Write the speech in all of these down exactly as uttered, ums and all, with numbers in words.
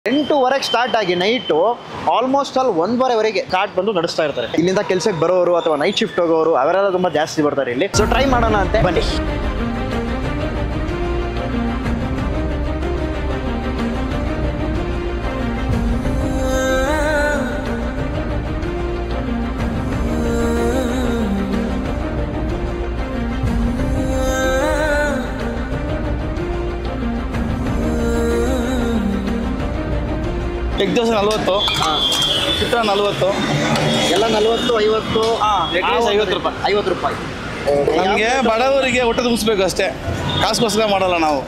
ಎಂಟೂವರೆಗೆ start ಆಗಿ night almost ಅಲ್ಲಿ ಒಂದೂವರೆವರೆಗೆ ಕಾರ್ಟ್ ಬಂದು ನಡೆಸ್ತಾ ಇರ್ತಾರೆ. ಇಲ್ಲಿಂದ ಕೆಲಸಕ್ಕೆ ಬರೋರು ಅಥವಾ ನೈಟ್ ಶಿಫ್ಟ್ ಹೋಗೋರು ಅವರೆಲ್ಲ ತುಂಬಾ ಜಾಸ್ತಿ ಬರ್ತಾರೆ ಇಲ್ಲಿ. ಸೊ ಟ್ರೈ ಮಾಡೋಣ ಅಂತೆ, ಬನ್ನಿ. ಎಗ್ ದೋಸೆ ನಲ್ವತ್ತು, ಚಿತ್ರ ನಲ್ವತ್ತು, ಎಲ್ಲ ನಲ್ವತ್ತು ಐವತ್ತು ಐವತ್ತು ರೂಪಾಯಿ ಐವತ್ತು ರೂಪಾಯಿ ನಮಗೆ ಬಡವರಿಗೆ ಊಟ ತುಂಬಿಸ್ಬೇಕು ಅಷ್ಟೇ, ಕಾಸುಗೋಸ್ಕರ ಮಾಡಲ್ಲ ನಾವು.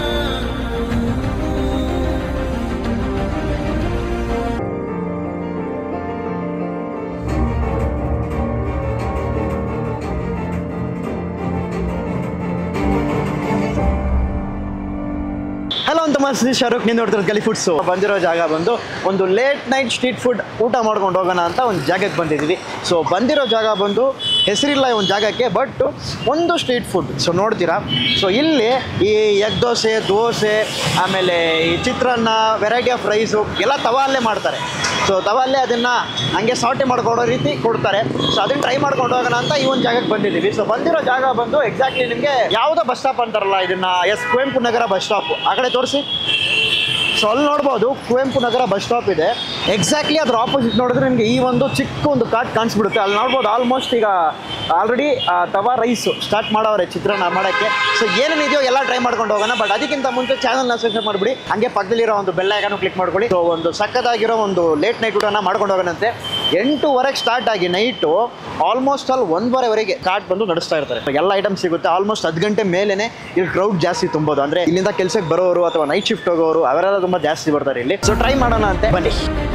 ಹಲೋ ಅಂತ ಮಸ್ತಿ ಶಾರುಖ್, ನಿಂದ ನೋಡ್ತಿರೋದು ಗಲಿ ಫುಡ್ಸು. ಬಂದಿರೋ ಜಾಗ ಬಂದು ಒಂದು ಲೇಟ್ ನೈಟ್ ಸ್ಟ್ರೀಟ್ ಫುಡ್ ಊಟ ಮಾಡ್ಕೊಂಡು ಹೋಗೋಣ ಅಂತ ಒಂದು ಜಾಗಕ್ಕೆ ಬಂದಿದ್ದೀವಿ. ಸೊ ಬಂದಿರೋ ಜಾಗ ಬಂದು ಹೆಸರಿಲ್ಲ ಈ ಒಂದು ಜಾಗಕ್ಕೆ, ಬಟ್ ಒಂದು ಸ್ಟ್ರೀಟ್ ಫುಡ್. ಸೊ ನೋಡ್ತೀರಾ, ಸೊ ಇಲ್ಲಿ ಈ ಎಗ್ ದೋಸೆ, ದೋಸೆ, ಆಮೇಲೆ ಈ ಚಿತ್ರಾನ್ನ, ವೆರೈಟಿ ಆಫ್ ರೈಸು ಎಲ್ಲ ತವಾಲ್ಲೇ ಮಾಡ್ತಾರೆ. ಸೊ ತವಾಲ್ಲೇ ಅದನ್ನು ಹಂಗೆ ಸಾಟೆ ಮಾಡ್ಕೊಡೋ ರೀತಿ ಕೊಡ್ತಾರೆ. ಸೊ ಅದನ್ನು ಟ್ರೈ ಮಾಡ್ಕೊಂಡು ಹೋಗೋಣ ಅಂತ ಈ ಒಂದು ಜಾಗಕ್ಕೆ ಬಂದಿದ್ದೀವಿ. ಸೊ ಬಂದಿರೋ ಜಾಗ ಬಂದು ಎಕ್ಸಾಕ್ಟ್ಲಿ ನಿಮಗೆ ಯಾವುದೋ ಬಸ್ ಸ್ಟಾಪ್ ಅಂತಾರಲ್ಲ, ಇದನ್ನು ಎಸ್ ಕುವೆಂಪು ನಗರ ಬಸ್ ಸ್ಟಾಪ್ ಆ ಕಡೆ ತೋರಿಸಿ. ಸೊ ಅಲ್ಲಿ ನೋಡ್ಬೋದು ಕುವೆಂಪು ನಗರ ಬಸ್ ಸ್ಟಾಪ್ ಇದೆ. ಎಕ್ಸಾಕ್ಟ್ಲಿ ಅದ್ರ ಆಪೋಸಿಟ್ ನೋಡಿದ್ರೆ ನಿಮಗೆ ಈ ಒಂದು ಚಿಕ್ಕ ಒಂದು ಕಾರ್ಟ್ ಕಾಣಿಸ್ಬಿಡುತ್ತೆ. ಅಲ್ಲಿ ನೋಡ್ಬೋದು ಆಲ್ಮೋಸ್ಟ್ ಈಗ ಆಲ್ರೆಡಿ ತವಾ ರೈಸು ಸ್ಟಾರ್ಟ್ ಮಾಡೋರೆ ಚಿತ್ರಾನ್ನ ಮಾಡೋಕ್ಕೆ. ಸೊ ಏನೇನಿದೆಯೋ ಎಲ್ಲ ಟ್ರೈ ಮಾಡ್ಕೊಂಡು ಹೋಗೋಣ. ಬಟ್ ಅದಕ್ಕಿಂತ ಮುಂಚೆ ಚಾನಲ್ನ ಸಬ್ಸ್ಕ್ರೈಬ್ ಮಾಡಿಬಿಡಿ, ಹಂಗೆ ಪಕ್ಕದಲ್ಲಿರೋ ಒಂದು ಬೆಲ್ ಐಕಾನ್ ಕ್ಲಿಕ್ ಮಾಡ್ಕೊಳ್ಳಿ. ಸೊ ಒಂದು ಸಕ್ಕತ್ತಾಗಿರೋ ಒಂದು ಲೇಟ್ ನೈಟ್ ಊಟನ ಮಾಡ್ಕೊಂಡು ಹೋಗೋಣಂತೆ. ಎಂಟೂವರೆಗೆ ಸ್ಟಾರ್ಟ್ ಆಗಿ ನೈಟು ಆಲ್ಮೋಸ್ಟ್ ಅಲ್ಲಿ ಒಂದೂವರೆವರೆಗೆ ಕಾರ್ಟ್ ಬಂದು ನಡೆಸ್ತಾ ಇರ್ತಾರೆ. ಎಲ್ಲ ಐಟಮ್ ಸಿಗುತ್ತೆ. ಆಲ್ಮೋಸ್ಟ್ ಹತ್ತು ಗಂಟೆ ಮೇಲೇ ಇಲ್ಲಿ ಕ್ರೌಡ್ ಜಾಸ್ತಿ ತುಂಬೋದು. ಅಂದರೆ ಇಲ್ಲಿಂದ ಕೆಲಸಕ್ಕೆ ಬರೋರು ಅಥವಾ ನೈಟ್ ಶಿಫ್ಟ್ ಹೋಗೋರು ಅವರೆಲ್ಲ ತುಂಬ ಜಾಸ್ತಿ ಬರ್ತಾರೆ ಇಲ್ಲಿ. ಸೊ ಟ್ರೈ ಮಾಡೋಣ ಅಂತೆ, ಬನ್ನಿ.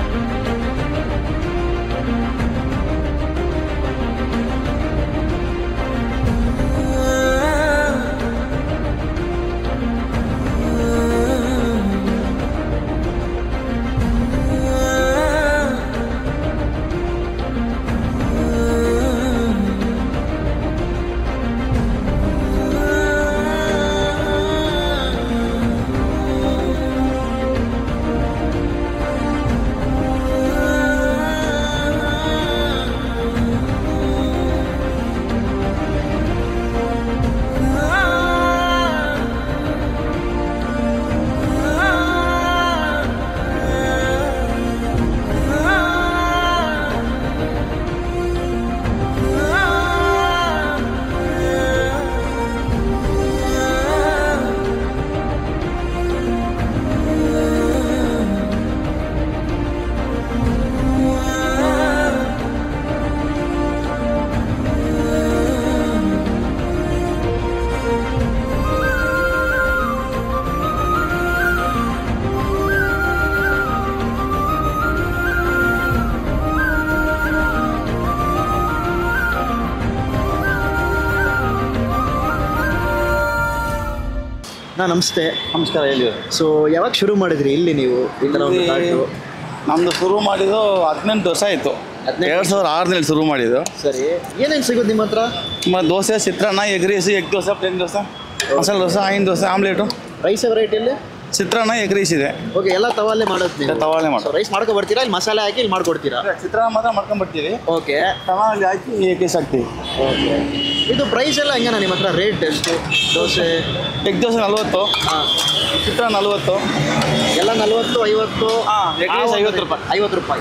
ನಾ ನಮಸ್ತೆ. ನಮಸ್ಕಾರ, ಹೇಳಿ. ಸೊ ಯಾವಾಗ ಶುರು ಮಾಡಿದ್ರಿ ಇಲ್ಲಿ ನೀವು ಈ ಥರ ಒಂದು ಕಾರ್ಟು? ನಮ್ಮದು ಶುರು ಮಾಡಿದ್ದು ಹದಿನೆಂಟು ವರ್ಷ ಆಯಿತು. ಎರಡು ಸಾವಿರದ ಆರರಲ್ಲಿ ಶುರು ಮಾಡಿದ್ದು. ಸರಿ, ಏನೇನು ಸಿಗೋದು ನಿಮ್ಮ ಹತ್ರ? ನಮ್ಮ dosa, chitranna, egg rice, egg dosa, plain dosa, masala dosa, ಆಯಿನ್ ದೋಸೆ, ಆಮ್ಲೆಟು, ರೈಸ್ ವೆರೈಟಿಯಲ್ಲಿ ಚಿತ್ರಾನ್ನ, ಎಗ್ ರೈಸ್ ಇದೆ. ಓಕೆ, ಎಲ್ಲ ತವಾಲೆ ಮಾಡೋದು ನೀವು? ತವಾಲೆ ಮಾಡೋದು. ರೈಸ್ ಮಾಡ್ಕೊ ಬರ್ತೀರಾ, ಇಲ್ಲಿ ಮಸಾಲೆ ಹಾಕಿ ಇಲ್ಲಿ ಮಾಡ್ಕೊಡ್ತೀರಾ? ಚಿತ್ರಾನ್ನ ಮಾತ್ರ ಮಾಡ್ಕೊಂಡ್ಬರ್ತೀವಿ. ಓಕೆ, ತವಾಲಿ ಹಾಕಿ ಎಗ್ ರೈಸ್ ಹಾಕ್ತೀವಿ. ಓಕೆ, ಇದು ಪ್ರೈಸ್ ಎಲ್ಲ ಹೆಂಗಣ್ಣ ನಿಮ್ಮ ಹತ್ರ? ರೇಟ್ ಎಷ್ಟು? ದೋಸೆ ಎಗ್ ದೋಸೆ ನಲ್ವತ್ತು, ಹಾಂ, ಚಿತ್ರಾನ್ನ ನಲ್ವತ್ತು, ಎಲ್ಲ ನಲ್ವತ್ತು ಐವತ್ತು, ಎಗ್ ರೈಸ್ ಐವತ್ತು ರೂಪಾಯಿ ಐವತ್ತು ರೂಪಾಯಿ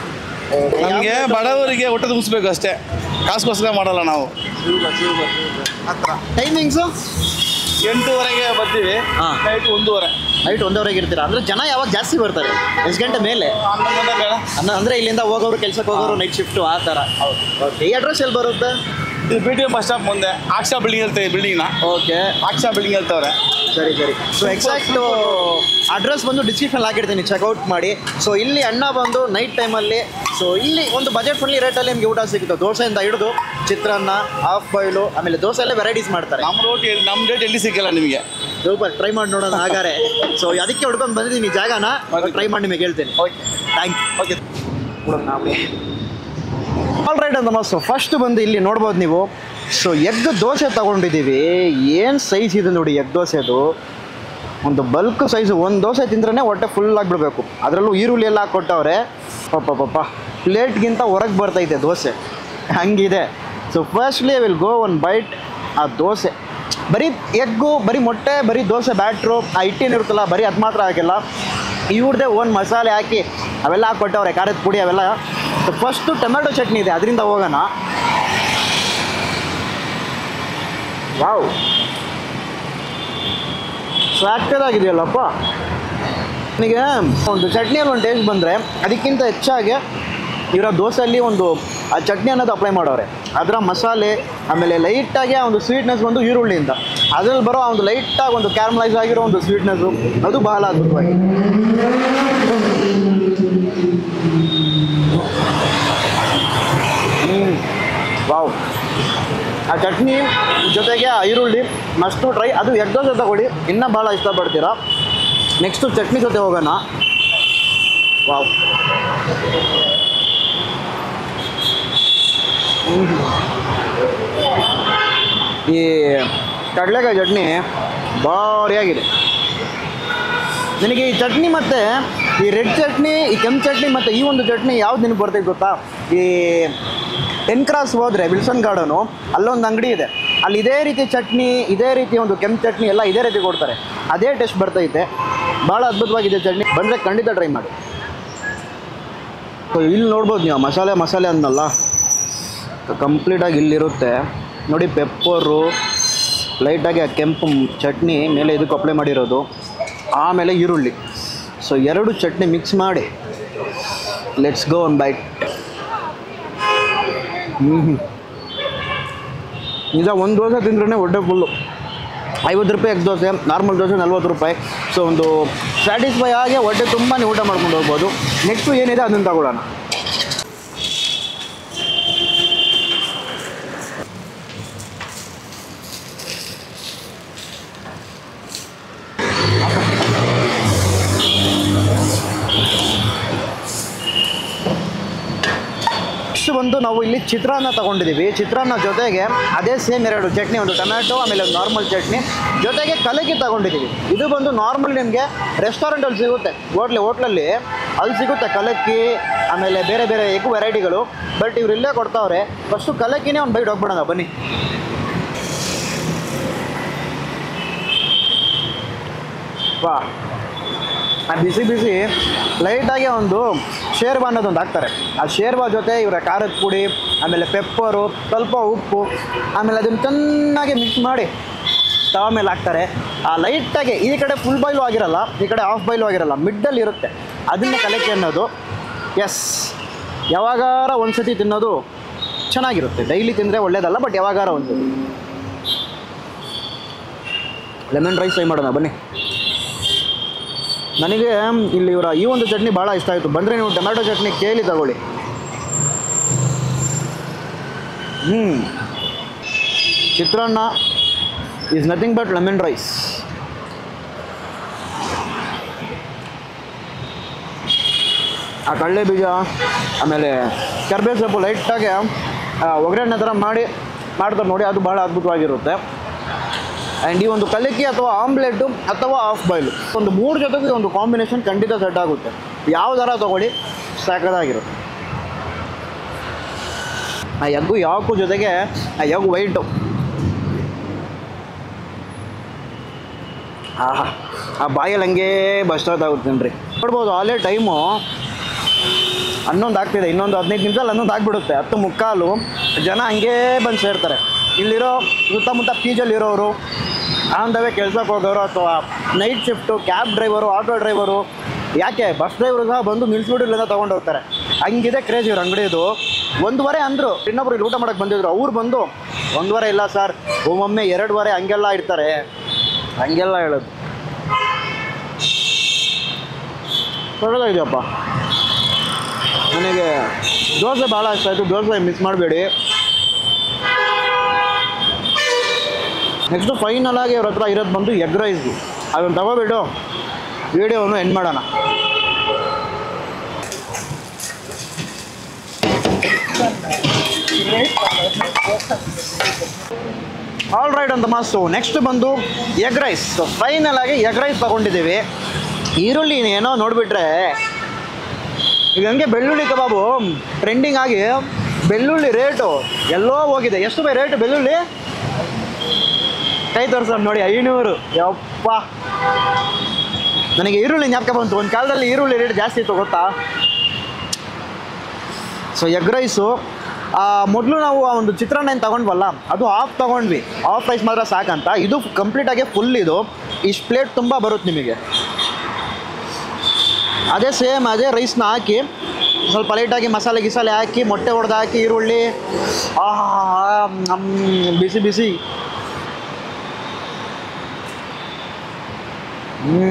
ನಮಗೆ ಬಡವರಿಗೆ ಊಟ ತುಂಬಿಸ್ಬೇಕು ಅಷ್ಟೇ, ಕಾಸುಗೋಸ್ಕರ ಮಾಡಲ್ಲ ನಾವು. ಟೈಮಿಂಗ್ಸು ಎಂಟೂವರೆಗೆ ಬರ್ತೀವಿ, ಹಾಂ, ನೈಟ್ ಒಂದೂವರೆ. ನೈಟ್ ಒಂದೂವರೆಗೆ ಇರ್ತೀರಾ? ಅಂದರೆ ಜನ ಯಾವಾಗ ಜಾಸ್ತಿ ಬರ್ತಾರೆ? ಎಷ್ಟು ಗಂಟೆ ಮೇಲೆ? ಹನ್ನೊಂದು ಗಂಟೆ ಬೇಡ ಅನ್ನ ಅಂದರೆ ಇಲ್ಲಿಂದ ಹೋಗೋರು, ಕೆಲಸಕ್ಕೆ ಹೋಗೋರು, ನೈಟ್ ಶಿಫ್ಟು ಆ ಥರ. ಹೌದು. ಓಕೆ, ಈ ಅಡ್ರೆಸ್ ಎಲ್ಲಿ ಬರುತ್ತೆ? ಇದು B T M bus stop ಮುಂದೆ ಆಕ್ಷಾ ಬಿಲ್ಡಿಂಗ್ ಹೇಳ್ತೇವೆ. ಬಿಲ್ಡಿಂಗ್ನ ಓಕೆ, ಆಕ್ಷಾ ಬಿಲ್ಡಿಂಗ್ ಹೇಳ್ತವ್ರೆ. ಸರಿ ಸರಿ. ಸೊ ಎಕ್ಸಾಕ್ಟ್ ಅಡ್ರೆಸ್ ಬಂದು ಡಿಸ್ಕ್ರಿಪ್ಷನ್ ಹಾಕಿರ್ತೀನಿ, ಚೆಕ್ಔಟ್ ಮಾಡಿ. ಸೊ ಇಲ್ಲಿ ಅಣ್ಣ ಬಂದು ನೈಟ್ ಟೈಮಲ್ಲಿ, ಸೊ ಇಲ್ಲಿ ಒಂದು ಬಜೆಟ್ ಫ್ರೆಂಡ್ಲಿ ರೇಟಲ್ಲಿ ನಿಮಗೆ ಊಟ ಸಿಗುತ್ತೆ. ದೋಸೆಯಿಂದ ಹಿಡಿದು ಚಿತ್ರಾನ್ನ, ಹಾಫ್ ಬಾಯ್ಲು, ಆಮೇಲೆ ದೋಸೆಲ್ಲೇ ವೆರೈಟೀಸ್ ಮಾಡ್ತಾರೆ. ನಮ್ಮ ರೋಟಿ ನಮ್ಮ ರೇಟ್ ಎಲ್ಲಿ ಸಿಗಲ್ಲ ನಿಮಗೆ. ಸೂಪರ್, ಟ್ರೈ ಮಾಡಿ ನೋಡೋಣ ಹಾಗಾರೆ. ಸೊ ಅದಕ್ಕೆ ಹುಡ್ಕೊಂಡು ಬಂದಿದ್ದೀನಿ ಜಾಗನ, ಟ್ರೈ ಮಾಡಿ ನಿಮಗೆ ಹೇಳ್ತೀನಿ. Okay, thank you. Okay. All right ಅಂತ ಮಸ್ತು. ಫಸ್ಟ್ ಬಂದು ಇಲ್ಲಿ ನೋಡ್ಬೋದು ನೀವು. ಸೊ ಎಗ್ ದೋಸೆ ತೊಗೊಂಡಿದ್ದೀವಿ. ಏನು ಸೈಜ್ ಇದೆ ನೋಡಿ ಎಗ್ ದೋಸೆದು. ಒಂದು ಬಲ್ಕ್ ಸೈಜು ಒಂದು ದೋಸೆ ತಿಂದ್ರೇ ಹೊಟ್ಟೆ ಫುಲ್ ಆಗಿಬಿಡ್ಬೇಕು. ಅದರಲ್ಲೂ ಈರುಳ್ಳಿ ಎಲ್ಲ ಹಾಕ್ಕೊಟ್ಟವ್ರೆ. ಪಾಪ ಪಾಪ ಪ್ಲೇಟ್ಗಿಂತ ಹೊರಗೆ ಬರ್ತೈತೆ ದೋಸೆ, ಹಂಗಿದೆ. So firstly I will go one bite ಆ ದೋಸೆ. ಬರೀ ಎಗ್ಗು, ಬರೀ ಮೊಟ್ಟೆ, ಬರೀ ದೋಸೆ ಬ್ಯಾಟ್ರು, ಆ ಹಿಟ್ಟೇನಿರುತ್ತಲ್ಲ ಬರೀ ಅದು ಮಾತ್ರ ಹಾಕಿಲ್ಲ, ಇವ್ರದ್ದೇ ಒಂದು ಮಸಾಲೆ ಹಾಕಿ ಅವೆಲ್ಲ ಹಾಕ್ಕೊಟ್ಟವ್ರೆ, ಖಾರದ ಪುಡಿ ಅವೆಲ್ಲ. ಸೊ ಫಸ್ಟು ಟೊಮೆಟೊ ಚಟ್ನಿ ಇದೆ, ಅದರಿಂದ ಹೋಗೋಣ. ವಾವ್, ಸಾಕದಾಗಿದೆಯಲ್ಲಪ್ಪ. ನನಗೆ ಒಂದು ಚಟ್ನಿಯಲ್ಲಿ ಒಂದು ಟೇಸ್ಟ್ ಬಂದರೆ ಅದಕ್ಕಿಂತ ಹೆಚ್ಚಾಗಿ ಇವರ ದೋಸೆಯಲ್ಲಿ ಒಂದು ಆ ಚಟ್ನಿ ಅನ್ನೋದು ಅಪ್ಲೈ ಮಾಡೋರೆ. ಅದರ ಮಸಾಲೆ, ಆಮೇಲೆ ಲೈಟಾಗಿ ಆ ಒಂದು ಸ್ವೀಟ್ನೆಸ್ ಬಂದು ಈರುಳ್ಳಿಯಿಂದ, ಅದರಲ್ಲಿ ಬರೋ ಒಂದು ಲೈಟಾಗಿ ಒಂದು ಕ್ಯಾರಮಲೈಸ್ ಆಗಿರೋ ಒಂದು ಸ್ವೀಟ್ನೆಸ್ಸು, ಅದು ಬಹಳ ಅದ್ಭುತವಾಗಿ. ಹ್ಞೂ ವಾವ್, ಆ ಚಟ್ನಿ ಜೊತೆಗೆ ಆ ಈರುಳ್ಳಿ ಮಸ್ಟು ಟ್ರೈ. ಅದು ಎಗ್ ದೋಸೆ ತಗೊಳ್ಳಿ, ಇನ್ನೂ ಭಾಳ ಇಷ್ಟಪಡ್ತೀರಾ. ನೆಕ್ಸ್ಟು ಚಟ್ನಿ ಜೊತೆ ಹೋಗೋಣ. ವಾವ್, ಈ ಕಡಲೆಕಾಯಿ ಚಟ್ನಿ ಭಾರಿಯಾಗಿದೆ. ನನಗೆ ಈ ಚಟ್ನಿ ಮತ್ತು ಈ ರೆಡ್ ಚಟ್ನಿ, ಈ ಕೆಂಪು ಚಟ್ನಿ ಮತ್ತು ಈ ಒಂದು ಚಟ್ನಿ ಯಾವ್ದು ನೆನಪು ಬರ್ತೈತೆ ಗೊತ್ತಾ? ಈ ಟೆನ್ ಕ್ರಾಸ್ ಹೋದರೆ ವಿಲ್ಸನ್ ಗಾರ್ಡನು, ಅಲ್ಲೊಂದು ಅಂಗಡಿ ಇದೆ, ಅಲ್ಲಿ ಇದೇ ರೀತಿ ಚಟ್ನಿ, ಇದೇ ರೀತಿ ಒಂದು ಕೆಂಪು ಚಟ್ನಿ ಎಲ್ಲ ಇದೇ ರೀತಿ ಕೊಡ್ತಾರೆ. ಅದೇ ಟೇಸ್ಟ್ ಬರ್ತೈತೆ, ಭಾಳ ಅದ್ಭುತವಾಗಿದೆ ಚಟ್ನಿ. ಬಂದರೆ ಖಂಡಿತ ಟ್ರೈ ಮಾಡಿ. ಸೊ ಇಲ್ಲಿ ನೋಡ್ಬೋದು ನೀವು ಮಸಾಲೆ ಮಸಾಲೆ ಅಂದಲ್ಲ, ಕಂಪ್ಲೀಟಾಗಿ ಇಲ್ಲಿರುತ್ತೆ ನೋಡಿ. ಪೆಪ್ಪರು, ಲೈಟಾಗಿ ಆ ಕೆಂಪು ಚಟ್ನಿ ಮೇಲೆ ಇದಕ್ಕೆ ಅಪ್ಲೈ ಮಾಡಿರೋದು, ಆಮೇಲೆ ಈರುಳ್ಳಿ. ಸೊ ಎರಡು ಚಟ್ನಿ ಮಿಕ್ಸ್ ಮಾಡಿ ಲೆಟ್ಸ್ ಗೋ ಒನ್ ಬೈಟ್. ಹ್ಞೂ ಹ್ಞೂ ನಿಜ, ಒಂದು ದೋಸೆ ತಿಂದ್ರೇ ಹೊಟ್ಟೆ ಫುಲ್ಲು. ಐವತ್ತು ರೂಪಾಯಿ ಎಗ್ ದೋಸೆ, ನಾರ್ಮಲ್ ದೋಸೆ ನಲ್ವತ್ತು ರೂಪಾಯಿ. ಸೊ ಒಂದು ಸ್ಯಾಟಿಸ್ಫೈ ಆಗಿ ಹೊಟ್ಟೆ ತುಂಬಾ ಊಟ ಮಾಡ್ಕೊಂಡು ಹೋಗ್ಬೋದು. ನೆಕ್ಸ್ಟು ಏನಿದೆ ಅದನ್ನು ತಗೊಳ್ಳೋಣ. ನೆಕ್ಸ್ಟ್ ಬಂದು ನಾವು ಇಲ್ಲಿ ಚಿತ್ರಾನ್ನ ತೊಗೊಂಡಿದ್ದೀವಿ. ಚಿತ್ರಾನ್ನ ಜೊತೆಗೆ ಅದೇ ಸೇಮ್ ಎರಡು ಚಟ್ನಿ, ಒಂದು ಟೊಮ್ಯಾಟೊ ಆಮೇಲೆ ಒಂದು ನಾರ್ಮಲ್ ಚಟ್ನಿ, ಜೊತೆಗೆ ಕಲಕಿ ತೊಗೊಂಡಿದ್ದೀವಿ. ಇದು ಬಂದು ನಾರ್ಮಲ್ ನಿಮಗೆ ರೆಸ್ಟೋರೆಂಟಲ್ಲಿ ಸಿಗುತ್ತೆ, ಹೋಟ್ಲೆ ಹೋಟ್ಲಲ್ಲಿ ಅಲ್ಲಿ ಸಿಗುತ್ತೆ ಕಲಕಿ, ಆಮೇಲೆ ಬೇರೆ ಬೇರೆ ಎಗ್ ವೆರೈಟಿಗಳು. ಬಟ್ ಇವ್ರು ಇಲ್ಲೇ ಕೊಡ್ತಾವ್ರೆ. ಫಸ್ಟು ಕಲಕಿನೇ ಒಂದು ಬೈಟ್ ಹೋಗ್ಬಿಡೋಣ ಬನ್ನಿ. ವಾ, ಆ ಬಿಸಿ ಬಿಸಿ ಲೈಟಾಗಿ ಒಂದು ಶೇರ್ವಾ ಅನ್ನೋದೊಂದು ಹಾಕ್ತಾರೆ. ಆ ಶೇರ್ವಾ ಜೊತೆ ಇವರ ಖಾರದ ಪುಡಿ, ಆಮೇಲೆ ಪೆಪ್ಪರು, ಸ್ವಲ್ಪ ಉಪ್ಪು, ಆಮೇಲೆ ಅದನ್ನು ಚೆನ್ನಾಗಿ ಮಿಕ್ಸ್ ಮಾಡಿ ತವ ಮೇಲೆ ಹಾಕ್ತಾರೆ. ಆ ಲೈಟಾಗಿ ಈ ಕಡೆ ಫುಲ್ ಬಾಯ್ಲು ಆಗಿರಲ್ಲ, ಈ ಕಡೆ ಹಾಫ್ ಬಾಯ್ಲು ಆಗಿರಲ್ಲ, ಮಿಡ್ಡಲ್ಲಿ ಇರುತ್ತೆ. ಅದನ್ನು ಕಲಕಿ ಅನ್ನೋದು. ಎಸ್, ಯಾವಾಗಾರ ಒಂದು ಸತಿ ತಿನ್ನೋದು ಚೆನ್ನಾಗಿರುತ್ತೆ. ಡೈಲಿ ತಿಂದರೆ ಒಳ್ಳೇದಲ್ಲ, ಬಟ್ ಯಾವಾಗಾರ ಒಂದು. ಲೆಮನ್ ರೈಸ್ ಟ್ರೈ ಮಾಡೋಣ ಬನ್ನಿ. ನನಗೆ ಇಲ್ಲಿ ಇವರ ಈ ಒಂದು ಚಟ್ನಿ ಭಾಳ ಇಷ್ಟ ಆಯಿತು. ಬಂದರೆ ನೀವು ಟೊಮ್ಯಾಟೊ ಚಟ್ನಿ ಕೇಳಿ ತಗೊಳ್ಳಿ. ಹ್ಞೂ chitranna is nothing but lemon rice. ಆ ಕಡಲೆ ಬೀಜ ಆಮೇಲೆ ಕರ್ಬೇವು ಸೊಪ್ಪು ಲೈಟಾಗಿ ಒಗ್ಗರಣೆ ಥರ ಮಾಡಿ ಮಾಡ್ತಾರೆ ನೋಡಿ, ಅದು ಭಾಳ ಅದ್ಭುತವಾಗಿರುತ್ತೆ. ಆ್ಯಂಡ್ ಈ ಒಂದು ಕಲಕಿ ಅಥವಾ ಆಮ್ಲೆಟು ಅಥವಾ ಹಾಫ್ ಬಾಯ್ಲು, ಒಂದು ಮೂರು ಜೊತೆಗೆ ಒಂದು ಕಾಂಬಿನೇಷನ್ ಖಂಡಿತ ಸೆಟ್ ಆಗುತ್ತೆ. ಯಾವ್ದಾರ ತೊಗೊಳ್ಳಿ, ಸಾಕದಾಗಿರುತ್ತೆ. ಆ ಎಗ್ಗು ಯಾವಕ್ಕೂ ಜೊತೆಗೆ ಆ ಎಗ್ ವೈಟು, ಆಹಾ, ಆ ಬಾಯಲ್ಲಿ ಹಂಗೆ ಬಸ್ಟಾಗುತ್ತೆ ನೋಡ್ರಿ. ನೋಡ್ಬೋದು ಆಲೇ ಟೈಮು ಹನ್ನೊಂದು ಆಗ್ತಿದೆ. ಇನ್ನೊಂದು ಹದಿನೈದು ನಿಮಿಷದಲ್ಲಿ ಹನ್ನೊಂದು ಆಗಿಬಿಡುತ್ತೆ. ಹತ್ತು ಮುಕ್ಕಾಲು ಜನ ಹಂಗೇ ಬಂದು ಸೇರ್ತಾರೆ. ಇಲ್ಲಿರೋ ಸುತ್ತಮುತ್ತ ಪಿ ಜಿಯಲ್ಲಿರೋರು, ಆಂದವೇ ಕೆಲ್ಸಕ್ಕೆ ಹೋಗೋರು, ಅಥವಾ night shift, cab driver, auto driver, ಯಾಕೆ ಬಸ್ ಡ್ರೈವರು ಸಹ ಬಂದು ನಿಲ್ಸ್ಬಿಟ್ಟು ಇಲ್ಲಿಂದ ತೊಗೊಂಡು ಹೋಗ್ತಾರೆ. ಹಂಗಿದೆ ಕ್ರೇಜ್ ಇವ್ರ ಅಂಗಡಿದು. ಒಂದುವರೆ ಅಂದರು, ಇನ್ನೊಬ್ರು ಇಲ್ಲಿ ಊಟ ಮಾಡೋಕ್ಕೆ ಬಂದಿದ್ರು, ಅವ್ರು ಬಂದು ಒಂದುವರೆ ಇಲ್ಲ ಸರ್, ಒಮ್ಮೊಮ್ಮೆ ಎರಡುವರೆ ಹಂಗೆಲ್ಲ ಇರ್ತಾರೆ, ಹಂಗೆಲ್ಲ ಹೇಳೋದು. ಒಳ್ಳೆದಾಗಿದೆಯಪ್ಪ. ನನಗೆ ದೋಸೆ ಭಾಳ ಇಷ್ಟ ಆಯಿತು. ದೋಸೆ ಮಿಸ್ ಮಾಡಬೇಡಿ. ನೆಕ್ಸ್ಟು ಫೈನಲ್ ಆಗಿ ಅವ್ರ ಹತ್ರ ಇರೋದು ಬಂದು ಎಗ್ ರೈಸ್. ಅದನ್ನು ತಗೋಬಿಟ್ಟು ವೀಡಿಯೋವನ್ನು ಎಂಡ್ ಮಾಡೋಣ. ಆಲ್ ರೈಟ್ ಅಂತ ಮಾಸ್ತು. ನೆಕ್ಸ್ಟ್ ಬಂದು ಎಗ್ ರೈಸ್. ಫೈನಲ್ ಆಗಿ ಎಗ್ ರೈಸ್ ತೊಗೊಂಡಿದ್ದೀವಿ. ಈರುಳ್ಳಿ ಏನೋ ನೋಡಿಬಿಟ್ರೆ ಈಗ ಹಂಗೆ ಬೆಳ್ಳುಳ್ಳಿ ಕಬಾಬು ಟ್ರೆಂಡಿಂಗ್ ಆಗಿ ಬೆಳ್ಳುಳ್ಳಿ ರೇಟು ಎಲ್ಲೋ ಹೋಗಿದೆ. ಎಷ್ಟು ಬೈ ರೇಟು ಬೆಳ್ಳುಳ್ಳಿ? ಕೈ ತೋರಿಸೋದು ನೋಡಿ, ಐನೂರು. ಯಪ್ಪ, ನನಗೆ ಈರುಳ್ಳಿ ಜ್ಞಾಪಕ ಬಂತು. ಒಂದು ಕಾಲದಲ್ಲಿ ಈರುಳ್ಳಿ ರೇಟ್ ಜಾಸ್ತಿ ಇತ್ತು ಗೊತ್ತಾ. ಸೊ ಎಗ್ ರೈಸು ಮೊದಲು ನಾವು ಆ ಒಂದು ಚಿತ್ರಾನ್ನ ಏನು ತೊಗೊಂಡ್ವಲ್ಲ ಅದು ಆಫ್ ತೊಗೊಂಡ್ವಿ. ಆಫ್ ರೈಸ್ ಮಾತ್ರ ಸಾಕಂತ. ಇದು ಕಂಪ್ಲೀಟಾಗಿ ಫುಲ್. ಇದು ಇಷ್ಟು ಪ್ಲೇಟ್ ತುಂಬ ಬರುತ್ತೆ ನಿಮಗೆ. ಅದೇ ಸೇಮ್ ಅದೇ ರೈಸ್ನ ಹಾಕಿ ಸ್ವಲ್ಪ ಲೈಟಾಗಿ ಮಸಾಲೆ ಗಿಸಾಲೆ ಹಾಕಿ ಮೊಟ್ಟೆ ಹೊಡೆದು ಹಾಕಿ ಈರುಳ್ಳಿ ಆಹಾ ಬಿಸಿ ಬಿಸಿ. ಹ್ಞೂ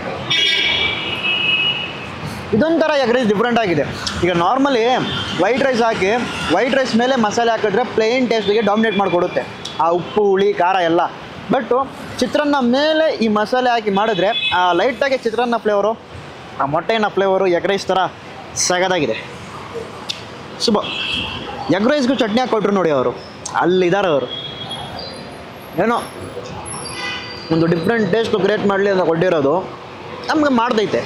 ಇದೊಂಥರ ಎಗ್ ರೈಸ್ ಡಿಫ್ರೆಂಟ್ ಆಗಿದೆ. ಈಗ ನಾರ್ಮಲಿ ವೈಟ್ ರೈಸ್ ಹಾಕಿ ವೈಟ್ ರೈಸ್ ಮೇಲೆ ಮಸಾಲೆ ಹಾಕಿದ್ರೆ ಪ್ಲೇನ್ ಟೇಸ್ಟಿಗೆ ಡಾಮಿನೇಟ್ ಮಾಡಿಕೊಡುತ್ತೆ ಆ ಉಪ್ಪು ಹುಳಿ ಖಾರ ಎಲ್ಲ. ಬಟ್ಟು ಚಿತ್ರಾನ್ನ ಮೇಲೆ ಈ ಮಸಾಲೆ ಹಾಕಿ ಮಾಡಿದ್ರೆ ಆ ಲೈಟಾಗಿ ಚಿತ್ರಾನ್ನ ಫ್ಲೇವರು, ಆ ಮೊಟ್ಟೆನ ಫ್ಲೇವರು ಎಗ್ ರೈಸ್ ಥರ ಸಗದಾಗಿದೆ. ಸುಬ ಎಗ್ ರೈಸ್ಗೂ ಚಟ್ನಿ ಹಾಕ್ಕೊಟ್ರು ನೋಡಿ ಅವರು, ಅಲ್ಲಿದ್ದಾರೆ ಅವರು. ಏನೋ ಒಂದು ಡಿಫ್ರೆಂಟ್ ಟೇಸ್ಟು ಕ್ರಿಯೇಟ್ ಮಾಡಲಿ ಅಂತ ಕೊಟ್ಟಿರೋದು ನಮಗೆ ಮಾಡ್ದೈತೆ.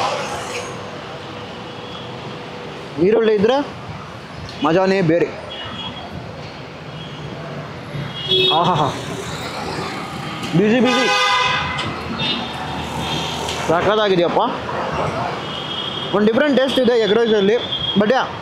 ಈರುಳ್ಳಿ ಇದ್ದರೆ ಮಜಾನೇ ಬೇರೆ. ಆಹಾ ಹಾ ಬಿಸಿ ಬಿಸಿ ಸಾಕಾಗಿದೆಯಪ್ಪ. ಒಂದು ಡಿಫ್ರೆಂಟ್ ಟೇಸ್ಟ್ ಇದೆ ಎಗ್ ರೈಸಲ್ಲಿ. ಬಟ್ ಯಾ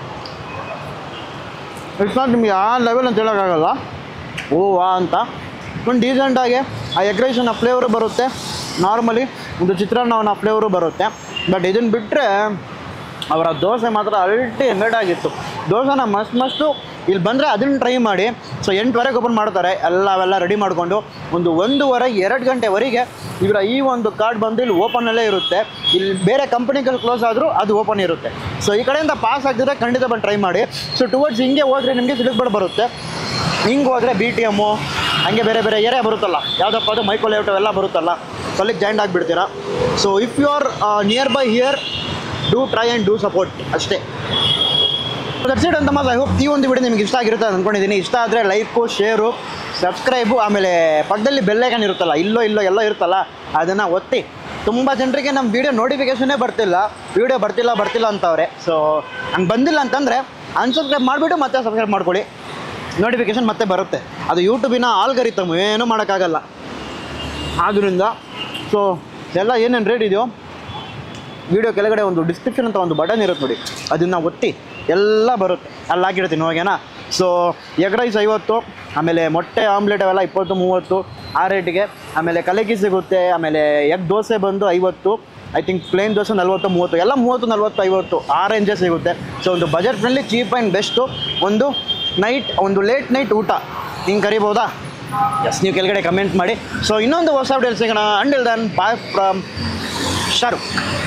ಇಟ್ಸ್ ನಾಟ್ ನಿಮಗೆ ಆ ಲೆವೆಲ್ ಅಂತ ಹೇಳೋಕ್ಕಾಗಲ್ಲ. ಓ ವಾ ಅಂತ ಒಂದು ಡೀಸೆಂಟಾಗಿ ಆ ಎಗ್ ರೈಸನ್ನ ಫ್ಲೇವರು ಬರುತ್ತೆ. ನಾರ್ಮಲಿ ಒಂದು ಚಿತ್ರಾನ್ನವನ್ನ ಫ್ಲೇವರು ಬರುತ್ತೆ. ಬಟ್ ಇದನ್ನು ಬಿಟ್ಟರೆ ಅವರ ದೋಸೆ ಮಾತ್ರ ಅಲ್ಟಿಮೇಟ್ ಆಗಿತ್ತು. ದೋಸೆನ ಮಸ್ತ್ ಮಸ್ತು. ಇಲ್ಲಿ ಬಂದರೆ ಅದನ್ನು ಟ್ರೈ ಮಾಡಿ. ಸೊ ಎಂಟುವರೆಗೆ ಓಪನ್ ಮಾಡ್ತಾರೆ. ಎಲ್ಲ ಅವೆಲ್ಲ ರೆಡಿ ಮಾಡಿಕೊಂಡು ಒಂದು ಒಂದೂವರೆ ಎರಡು ಗಂಟೆವರೆಗೆ ಇವರ ಈ ಒಂದು ಕಾರ್ಡ್ ಬಂದು ಇಲ್ಲಿ ಓಪನಲ್ಲೇ ಇರುತ್ತೆ. ಇಲ್ಲಿ ಬೇರೆ ಕಂಪ್ನಿಗಳು ಕ್ಲೋಸ್ ಆದರೂ ಅದು ಓಪನ್ ಇರುತ್ತೆ. ಸೊ ಈ ಕಡೆಯಿಂದ ಪಾಸ್ ಆಗಿದ್ರೆ ಖಂಡಿತ ಬಂದು ಟ್ರೈ ಮಾಡಿ. ಸೊ ಟುವರ್ಡ್ಸ್ ಹಿಂಗೆ ಹೋದರೆ ನಿಮಗೆ ಸಿಲಿಗ್ಬಡ್ ಬರುತ್ತೆ. ಹಿಂಗೆ ಹೋದರೆ ಬಿ ಟಿ ಎಮ್ಮು ಹಾಗೆ ಬೇರೆ ಬೇರೆ ಏರಿಯಾ ಬರುತ್ತಲ್ಲ, ಯಾವುದಪ್ಪ ಅದು ಮೈಕೋ ಲೇಔಟ್ ಅವೆಲ್ಲ ಬರುತ್ತಲ್ಲ, ಸೊ ಅಲ್ಲಿಗೆ ಜಾಯಿಂಟ್ ಆಗಿಬಿಡ್ತೀರಾ. So if you are nearby here do try and do support ಅಷ್ಟೇ. ದಟ್ಸ್ ಇಟ್ ಅಂತ ಮಾತ್ರ. ಐ ಹೋಪ್ ಈ ಒಂದು ವಿಡಿಯೋ ನಿಮ್ಗೆ ಇಷ್ಟ ಆಗಿರುತ್ತೆ ಅಂದ್ಕೊಂಡಿದ್ದೀನಿ. ಇಷ್ಟ ಆದರೆ ಲೈಕು, ಶೇರು, ಸಬ್ಸ್ಕ್ರೈಬು, ಆಮೇಲೆ ಪಕ್ಕದಲ್ಲಿ ಬೆಲ್ಲೈಕನ್ ಇರುತ್ತಲ್ಲ, ಇಲ್ಲೋ ಇಲ್ಲೋ ಎಲ್ಲೋ ಇರುತ್ತಲ್ಲ, ಅದನ್ನು ಒತ್ತಿ. ತುಂಬ ಜನರಿಗೆ ನಮ್ಮ ವೀಡಿಯೋ ನೋಟಿಫಿಕೇಷನ್ನೇ ಬರ್ತಿಲ್ಲ, ವೀಡಿಯೋ ಬರ್ತಿಲ್ಲ ಬರ್ತಿಲ್ಲ ಅಂತವ್ರೆ. ಸೊ ಹಂಗೆ ಬಂದಿಲ್ಲ ಅಂತಂದರೆ ಅನ್ಸಬ್ಸ್ಕ್ರೈಬ್ ಮಾಡಿಬಿಟ್ಟು ಮತ್ತೆ ಸಬ್ಸ್ಕ್ರೈಬ್ ಮಾಡ್ಕೊಳ್ಳಿ, ನೋಟಿಫಿಕೇಷನ್ ಮತ್ತೆ ಬರುತ್ತೆ. ಅದು ಯೂಟ್ಯೂಬಿನ ಆಲ್ಗರಿತಮ್, ಏನೂ ಮಾಡೋಕ್ಕಾಗಲ್ಲ. ಆದ್ದರಿಂದ ಸೊ ಎಲ್ಲ ಏನೇನು ರೇಟ್ ಇದೆಯೋ ವಿಡಿಯೋ ಕೆಳಗಡೆ ಒಂದು ಡಿಸ್ಕ್ರಿಪ್ಷನ್ ಅಂತ ಒಂದು ಬಟನ್ ಇರುತ್ತೆ ನೋಡಿ, ಅದನ್ನು ಒತ್ತಿ ಎಲ್ಲ ಬರುತ್ತೆ, ಅಲ್ಲಿ ಹಾಕಿರ್ತೀನಿ ಓಕೆನಾ. ಸೊ ಎಗ್ ರೈಸ್ ಐವತ್ತು, ಆಮೇಲೆ ಮೊಟ್ಟೆ ಆಮ್ಲೆಟ್ ಅವೆಲ್ಲ ಇಪ್ಪತ್ತು ಮೂವತ್ತು ಆ ರೇಟಿಗೆ. ಆಮೇಲೆ ಕಲಕಿ ಸಿಗುತ್ತೆ. ಆಮೇಲೆ ಎಗ್ ದೋಸೆ ಬಂದು ಐವತ್ತು, ಐ ಥಿಂಕ್ ಪ್ಲೇನ್ ದೋಸೆ ನಲ್ವತ್ತು ಮೂವತ್ತು, ಎಲ್ಲ ಮೂವತ್ತು ನಲ್ವತ್ತು ಐವತ್ತು ಆ ರೇಂಜೇ ಸಿಗುತ್ತೆ. ಸೊ ಒಂದು budget friendly, cheap and best ಒಂದು ನೈಟ್, ಒಂದು ಲೇಟ್ ನೈಟ್ ಊಟ ಹಿಂಗೆ ಕರಿಬೋದಾ? ಎಸ್, ನೀವು ಕೆಳಗಡೆ ಕಮೆಂಟ್ ಮಾಡಿ. ಸೊ ಇನ್ನೊಂದು ಹೊಸ ವಿಡಿಯೋ ಸಿಗೋಣ. Until then bye from Shahrukh.